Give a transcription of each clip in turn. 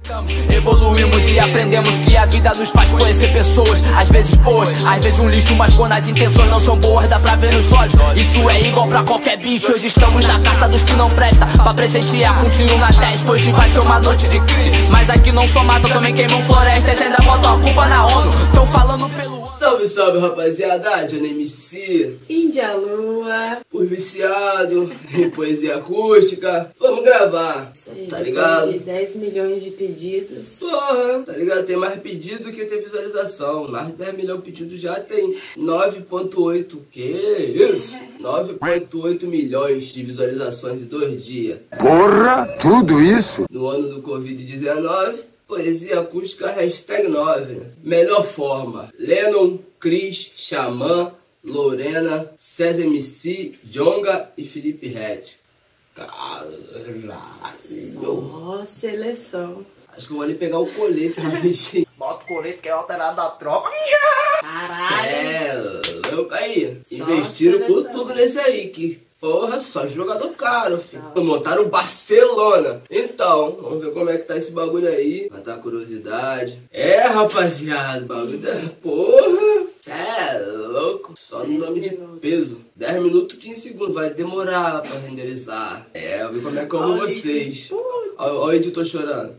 Evoluímos e aprendemos que a vida nos faz conhecer pessoas, às vezes boas, às vezes um lixo, mas quando as intenções não são boas dá pra ver nos olhos. Isso é igual pra qualquer bicho. Hoje estamos na caça dos que não presta, pra presentear com um tiro na testa. Hoje vai ser uma noite de crime, mas aqui não só matam, também queimam florestas. Ainda botam a culpa na ONU, tão falando pelo... Salve, salve, rapaziada, Johnny MC, Índia Lua, por viciado em poesia acústica. Vamos gravar, isso aí, tá ligado? De 10 milhões de pedidos. Porra, tá ligado? Tem mais pedido do que tem visualização. Mais de 10 milhões de pedidos já tem 9.8, que isso? 9.8 milhões de visualizações em 2 dias. Porra, tudo isso? No ano do Covid-19, poesia acústica #9. Melhor forma: Lennon, Cris, Xamã, Lorena, César MC, Jonga e Felipe Red. Caralho. Ó, seleção. Acho que eu vou ali pegar o colete rapidinho. Bota o colete que é alterado da tropa. Caralho. É, louco aí. Investiram por tudo nesse aí, que porra, só jogador caro, filho. Montaram o Barcelona. Então, vamos ver como é que tá esse bagulho aí. Matar a curiosidade. É, rapaziada, bagulho da porra. Cê é louco. Só no nome de peso. 10 minutos, 15 segundos. Vai demorar pra renderizar. É, eu vi como é que eu amo vocês. Olha o editor chorando.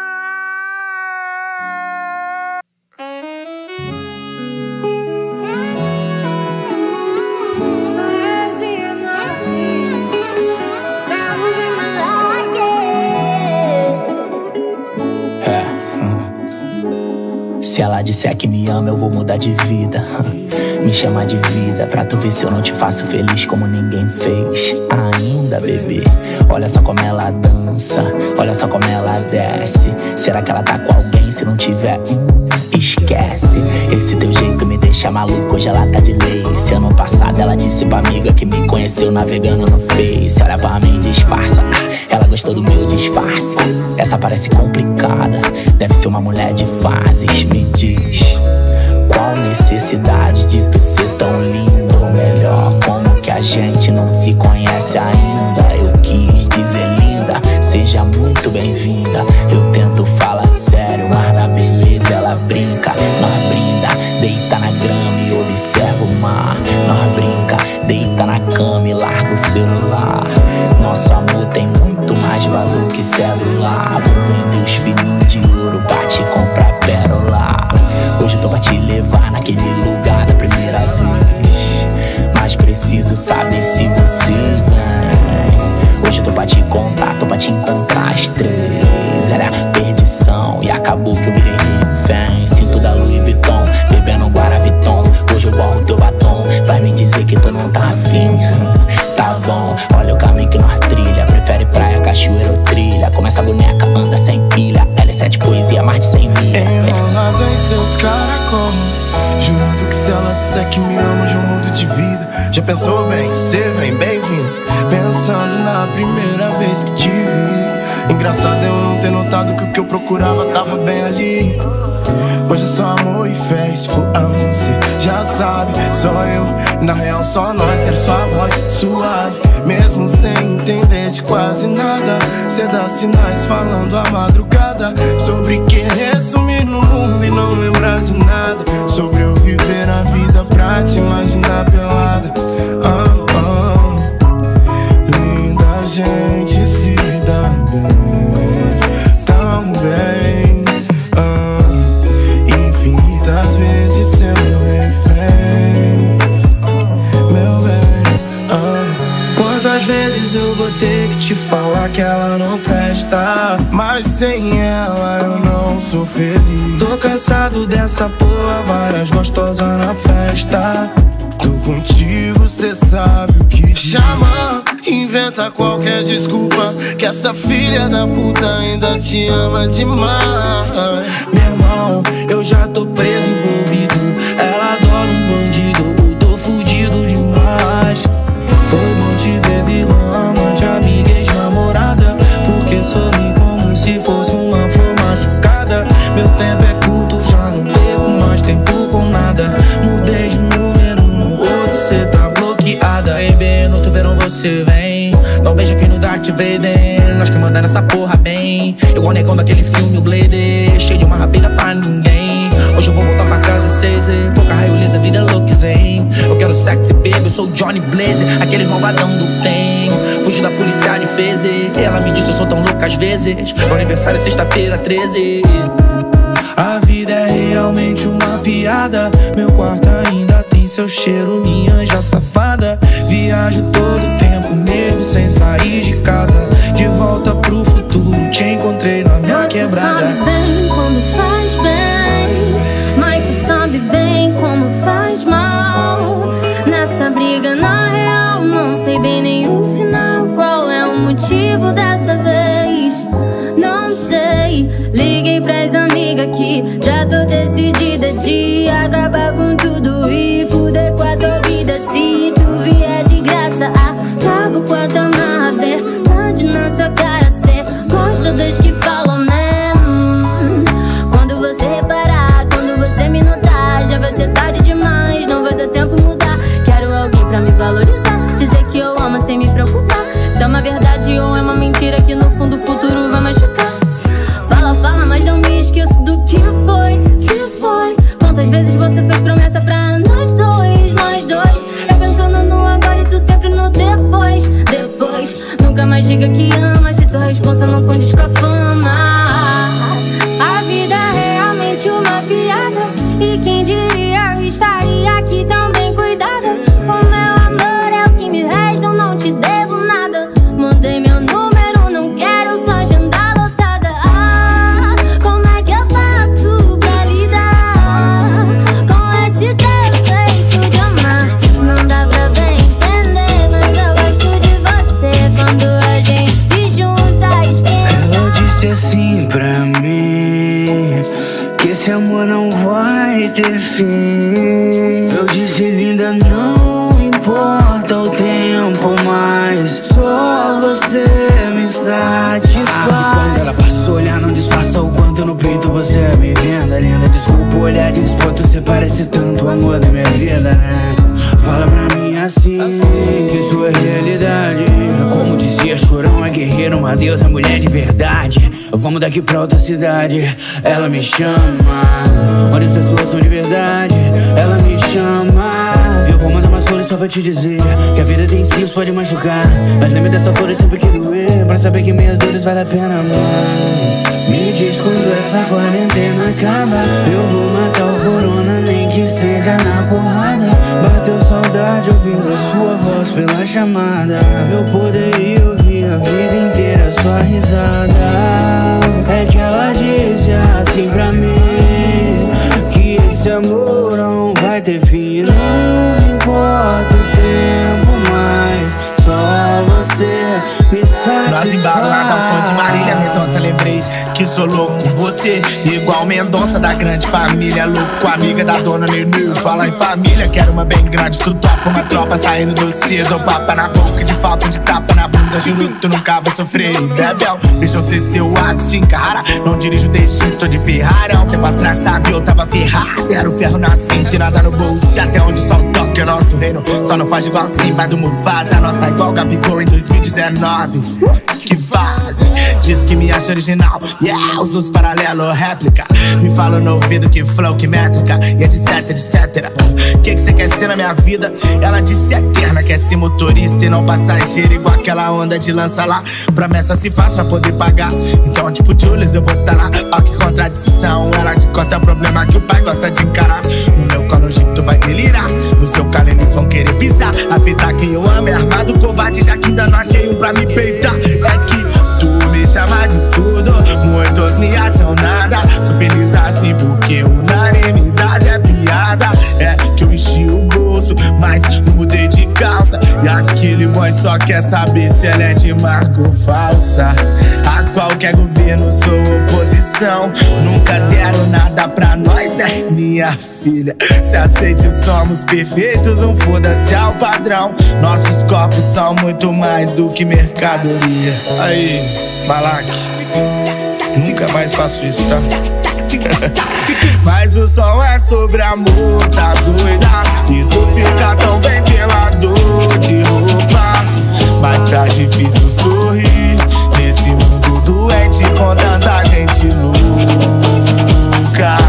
Se ela disser que me ama, eu vou mudar de vida. Me chama de vida, pra tu ver se eu não te faço feliz como ninguém fez ainda, bebê. Olha só como ela dança, olha só como ela desce. Será que ela tá com alguém? Se não tiver, esquece. Esse teu jeito me deixa maluco, hoje ela tá de lace. Ano passado ela disse pra amiga que me conheceu navegando no Face. Olha pra mim, disfarça, ela gostou do meu disfarce. Essa parece complicada, deve ser uma mulher de fases. Me diz, qual necessidade de tu ser tão lindo? Ou melhor, como que a gente não se conhece ainda? Eu quis dizer linda, seja muito bem-vinda. Eu tento falar sério, mas na beleza ela brinca. Nós brinda, deita na grama e observa o mar. Nós brinca, deita na cama e larga o celular. Nosso amor tem muito mais valor que celular. Vou vender os filhinhos de ouro pra te comprar pérola. Hoje eu tô pra te levar naquele lugar da primeira vez, mas preciso saber se você vem. Hoje eu tô pra te contar, tô pra te encontrar às 3. Era perdição e acabou que eu virei refém. Cinto da Louis Vuitton, bebendo Guaraviton. Hoje eu borro teu batom, vai me dizer que tu não tá afim. Tá bom, olha o caminho que nós trilha. Prefere praia, cachoeira ou trilha. Como essa boneca anda sem pilha. L7 poesia, mais de 100 milhas. Enrolado em seus caracóis, jurando que se ela disser que me ama, hoje eu mudo de vida. Já pensou bem, cê vem, bem-vindo. Pensando na primeira vez que te vi. Engraçado eu não ter notado que o que eu procurava tava bem ali. Hoje é só amor e fé, se for amor, cê já sabe. Só eu, na real só nós, quero sua voz suave. Mesmo sem entender de quase nada, cê dá sinais falando a madrugada. Sobre querer sumir no mundo e não lembrar de nada. Sobre eu viver a vida pra te imaginar pelada. Linda, a gente se dá bem, tão bem. Infinitas vezes ser meu refém, meu bem. Quantas vezes eu vou ter que te falar que ela não presta, mas sem ela eu não sou feliz. Tô cansado dessa porra, várias gostosas na festa. Tô contigo, cê sabe o que chama. Inventa qualquer desculpa, que essa filha da puta ainda te ama demais. Meu irmão, eu já tô preso, envolvido. Ela adora um bandido, eu tô fudido demais. Foi bom te ver vilã, amante, amiga, ex-namorada. Porque sorri como se fosse uma flor machucada. Meu tempo é curto, já não perco mais tempo com nada. Mudei de número, no outro cê tá bloqueada. Ei, bem, no outro verão você vem. Dá um beijo aqui no Darth Vader. nós que manda nessa porra bem. Igual negão daquele filme, o Blader, cheio de uma rapida pra ninguém. Hoje eu vou voltar pra casa 6, pouca raio lisa, vida é louca zen. Eu quero sexy baby, eu sou Johnny Blaze, aquele malvadão do tem. Fugi da polícia de fez, ela me disse eu sou tão louca às vezes. Meu aniversário é sexta-feira 13. A vida é realmente uma piada. Meu quarto ainda tem seu cheiro, minha anja safada. Viajo todo tempo mesmo sem sair de casa. De volta pro futuro, te encontrei na minha quebrada. Você sabe bem quando faz bem, mas você sabe bem como faz mal. Nessa briga na real, não sei bem nem o final. Qual é o motivo dessa vez? Não sei. Liguei pras amigas que já tô decidida de acabar com tudo e fuder com a tua vida. Se tu vier de graça, acabo com a tua marra. Verdade na sua cara, cê gosta dos que falam, né? Quando você reparar, quando você me notar, já vai ser tarde demais, não vai dar tempo mudar. Quero alguém pra me valorizar, dizer que eu amo sem me preocupar. Se é uma verdade ou é uma mentira que no fundo o futuro vai machucar. Fala, fala, mas não me esqueço do que foi, se foi. Quantas vezes você fez promessa pra nós dois, nós dois. Eu pensando no agora e tu sempre no depois, depois. Nunca mais diga que ama se tua responsa não condiz com a fama. A vida é realmente uma piada, e quem diria eu estaria aqui tão bem cuidada. O meu amor é o que me resta, eu não te devo nada. Mudei meu número, não quero só agenda lotada. Como é que eu faço pra lidar com esse teu jeito de amar? Não dá pra bem entender, mas eu gosto de você. Quando a gente se junta, esquenta. Ela disse assim pra mim que esse amor não vai ter fim. Eu disse, linda, não importa o tempo, mas só você me satisfaz. Quando ela passou, olhar não disfarça o quanto no peito você me venda, linda. Desculpa o olhar desponto, você parece tanto o amor da minha vida, né? Fala pra mim assim, que sua realidade, como dizia Chorão, é guerreiro, uma deusa, mulher de verdade. Vamos daqui pra outra cidade, ela me chama. Onde as pessoas são de verdade, ela me chama. Eu vou mandar umas flores só pra te dizer que a vida tem espinhos, pode machucar, mas lembre dessas flores sempre que doer, pra saber que minhas dores vale a pena, amar. Me diz quando essa quarentena acaba, eu vou matar o corona, nem que seja na porrada. Bateu saudade ouvindo a sua voz pela chamada. Eu poderia ouvir a vida inteira sua risada. É que ela disse assim pra mim que esse amor não vai ter fim. Não importa o tempo mais, só você me satisfaz. Nós embalada ao som de Marília Mendonça, lembrei que sou louco com você, igual Mendonça da grande família. Louco, amiga da dona Nenê. Fala em família, quero uma bem grande. Tu topa uma tropa saindo do cedo. Dou papa na boca de falta de tapa na bunda. Juro que tu nunca vai sofrer, Bebel. Deixa eu ser seu axe, te encara. Não dirijo DX, tô de Ferrari. Há um tempo atrás, sabe, eu tava ferrado. Era o ferro na cinta e nada no bolso. E até onde só o toque é nosso reino. Só não faz igual Simba do Mufasa. Nós tá igual Gabigol em 2019. Que fase, diz que me acha original. Yeah, os outros paralelo, réplica. Me fala no ouvido que flow, que métrica. E etc, etc. Que cê quer ser na minha vida? Ela disse eterna, quer ser motorista e não passageiro. Igual aquela onda de lança lá. Promessa se faz pra poder pagar. Então tipo Julius eu vou tá lá. Ó que contradição, ela de costa é o problema que o pai gosta de encarar. No meu colo tu vai delirar, no seu calo eles vão querer pisar. A fita que eu amo é armado, covarde, já que ainda não achei um pra me peitar. É que tu me chama de tudo, muitos me acham nada. Sou feliz assim porque unanimidade é piada. É que eu enchi o bolso, mas não mudei de calça. E aquele boy só quer saber se ela é de marca ou falsa. A qualquer governo sou oposição. Nunca deram nada pra nós, né, minha filha? Se aceite, somos perfeitos, não foda-se ao padrão. Nossos corpos são muito mais do que mercadoria. Aí, Malak, nunca mais faço isso, tá? Mas o som é sobre amor, tá doida? E tu fica tão bem pela dor de roupa. Mas tá difícil sorrir nesse doente com tanta gente louca.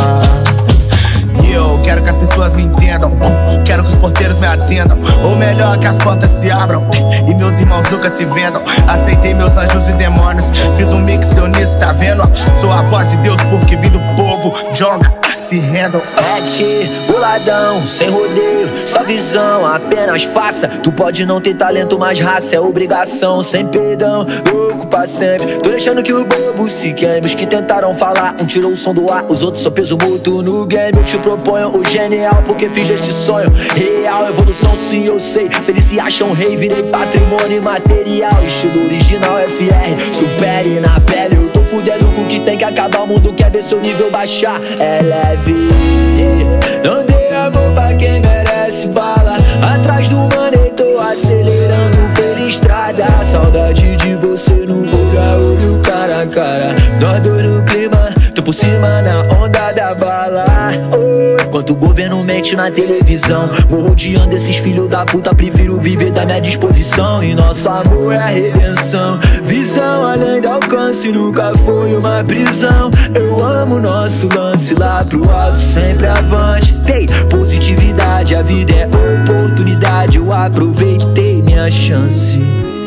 E eu quero que as pessoas me entendam, quero que os porteiros me atendam, ou melhor, que as portas se abram e meus irmãos nunca se vendam. Aceitei meus anjos e demônios, fiz um mix, deu nisso, tá vendo? Sou a voz de Deus porque vim do povo, jonga, se rendam. Mete, boladão, sem rodeio, só visão, apenas faça. Tu pode não ter talento, mas raça é obrigação, sem perdão, louco pra sempre. Tô deixando que o bobo se queime. Os que tentaram falar, um tirou o som do ar, os outros só peso mútuo no game. Eu te proponho o genial, porque fiz esse sonho real. Evolução sim, eu sei, se eles se acham rei, virei patrimônio imaterial. Estilo original FR, supere na pele. Eu tô fudendo com o que tem que acabar, o mundo quer ver seu nível baixar. É leve, não dê amor pra quem merece bala. Atrás do money tô acelerando pela estrada. Saudade de você no olho, cara a cara. Nós dois no clima, tô por cima na onda da bala. Enquanto o governo mente na televisão, vou rodeando esses filhos da puta, prefiro viver da minha disposição. E nosso amor é a redenção, visão além do alcance, nunca foi uma prisão. Eu amo nosso lance lá pro alto, sempre avante. Tem positividade, a vida é oportunidade. Eu aproveitei minha chance.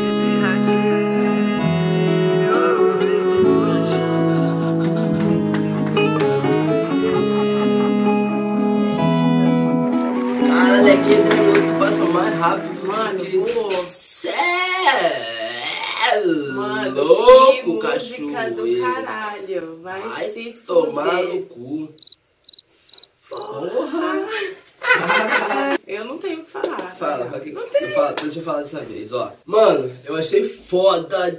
Aqui esse músico passa mais rápido, mano. Você mano, louco, que cachorro. música do caralho. Vai se tomar fuder. no cu. Porra. Eu não tenho o que falar. Fala, pra que deixa eu falar dessa vez, ó. Mano, eu achei foda,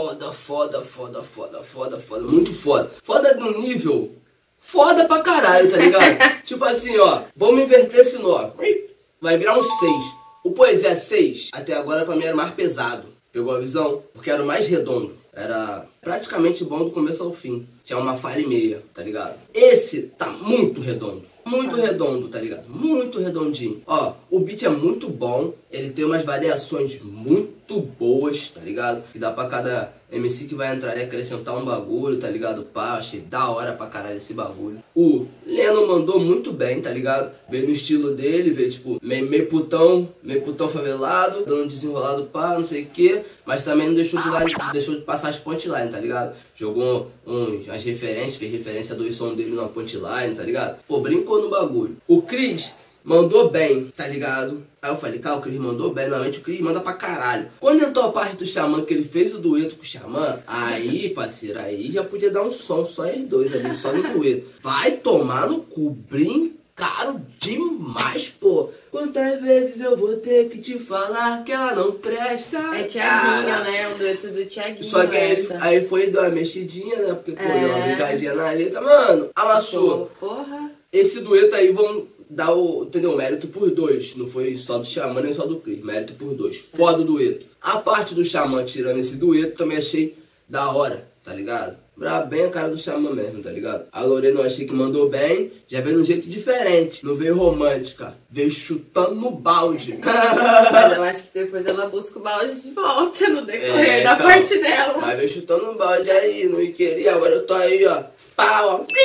muito foda. Foda no nível foda pra caralho, tá ligado? Tipo assim, ó, vamos inverter esse nó. Vai virar um 6. O Poesia 6, até agora pra mim era mais pesado. Pegou a visão? Porque era o mais redondo. Era praticamente bom do começo ao fim. Tinha uma falha e meia, tá ligado? Esse tá muito redondo. Muito redondo, tá ligado? Muito redondinho. Ó, o beat é muito bom. Ele tem umas variações muito boas, tá ligado? Que dá pra cada MC que vai entrar e acrescentar um bagulho, tá ligado? Pá, achei da hora pra caralho esse bagulho. O Leno mandou muito bem, tá ligado? Veio no estilo dele, veio tipo meio putão favelado, dando desenrolado pá, não sei o que. Mas também não deixou de passar as punchline, tá ligado? Jogou as referências, fez referência do som dele na punchline, tá ligado? Pô, brincou no bagulho. O Cris mandou bem, tá ligado? Aí eu falei, cara, o Cris mandou bem. Normalmente o Cris manda pra caralho. Quando entrou a parte do Xamã, que ele fez o dueto com o Xamã, aí, parceiro, aí já podia dar um som, só eles dois ali, só no dueto. Vai tomar no cu, brincaram demais, pô. Quantas vezes eu vou ter que te falar que ela não presta? É Thiaguinho, né? O dueto do Thiaguinho. Só que aí foi dar uma mexidinha, né? Porque, pô, deu uma brincadinha na letra. Mano, amassou. Porra. Esse dueto aí vão dar o, entendeu? Mérito por dois. Não foi só do Xamã nem só do Cris. Mérito por dois. Foda o dueto. A parte do Xamã tirando esse dueto também achei da hora, tá ligado? Brava bem a cara do Xamã mesmo, tá ligado? A Lorena eu achei que mandou bem. Já veio de um jeito diferente. Não veio romântica. Veio chutando no balde. Mas eu acho que depois ela busca o balde de volta no decorrer da parte dela. Mas veio chutando no balde aí. Não queria. Agora eu tô aí, ó. Pau, ó.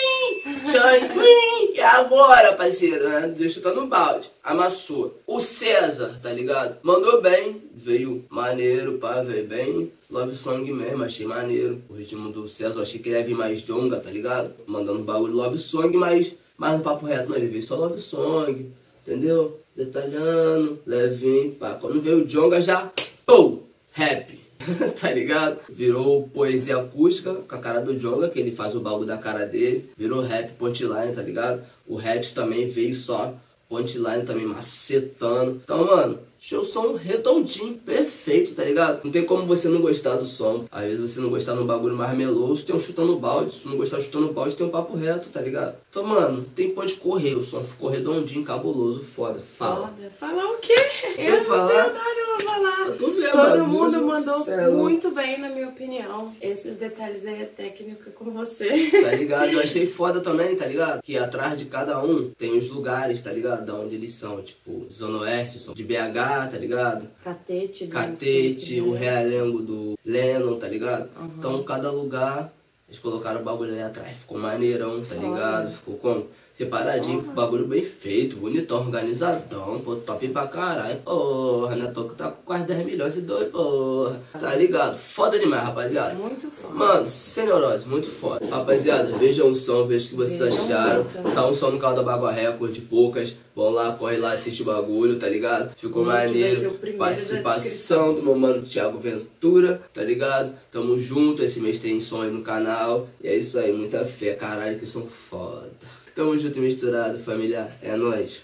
E agora, parceiro, né? Veio chutando no balde. Amassou. O César, tá ligado? Mandou bem. Veio maneiro, pá. Veio bem. Love Song mesmo, achei maneiro. O ritmo do César, eu achei que ele ia vir mais jonga, tá ligado? Mandando bagulho Love Song, mas no papo reto não, ele veio só Love Song, entendeu? Detalhando, levinho, pá. Quando veio o jonga já, pô, rap, tá ligado? Virou poesia acústica com a cara do jonga, que ele faz o bagulho da cara dele. Virou rap punchline, tá ligado? O Hatch também veio só punchline também macetando. Então, mano, show som redondinho, perfeito, tá ligado? Não tem como você não gostar do som. Às vezes você não gostar de um bagulho mais meloso, tem um chutando balde. Se não gostar chutando balde, tem um papo reto, tá ligado? Então, mano, tem ponto de correr. O som ficou redondinho, cabuloso, foda. Fala. Falar o quê? Eu não tenho nada pra falar. Todo mundo mandou muito bem, na minha opinião. Esses detalhes aí é técnica com você. Tá ligado? Eu achei foda também, tá ligado? Que atrás de cada um tem os lugares, tá ligado? Da onde eles são. Tipo, Zona Oeste, de BH, Ceará, tá ligado? Catete, o Realengo do Lennon, tá ligado? Então cada lugar eles colocaram o bagulho ali atrás, ficou maneirão, tá ligado? Ficou como? Separadinho, bagulho bem feito, bonitão, organizadão, pô, top pra caralho. Porra, né? Tô tá com quase 10 milhões e dois, porra. Tá ligado? Foda demais, rapaziada. Muito foda. Mano, sem neurose, muito foda. Rapaziada, vejam o som, vejam o que vocês acharam. Tá um som no canal da Bagua Record, poucas. Vão lá, corre lá, assiste o bagulho, tá ligado? Ficou maneiro. Participação do meu mano Thiago Ventura, tá ligado? Tamo junto, esse mês tem som aí no canal. E é isso aí, muita fé, caralho, que som foda. Tamo junto e misturado, família. É nóis.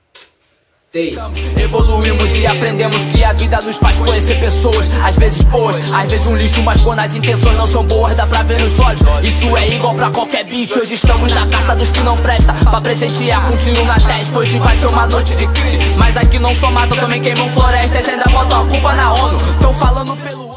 Evoluímos e aprendemos que a vida nos faz conhecer pessoas, às vezes boas, às vezes um lixo, mas quando as intenções não são boas dá pra ver nos olhos. Isso é igual pra qualquer bicho. Hoje estamos na caça dos que não prestam, pra presentear com um tiro na testa. Hoje vai ser uma noite de crime, mas aqui não só matam, também queimam florestas. Ainda botam a culpa na ONU, tão falando pelo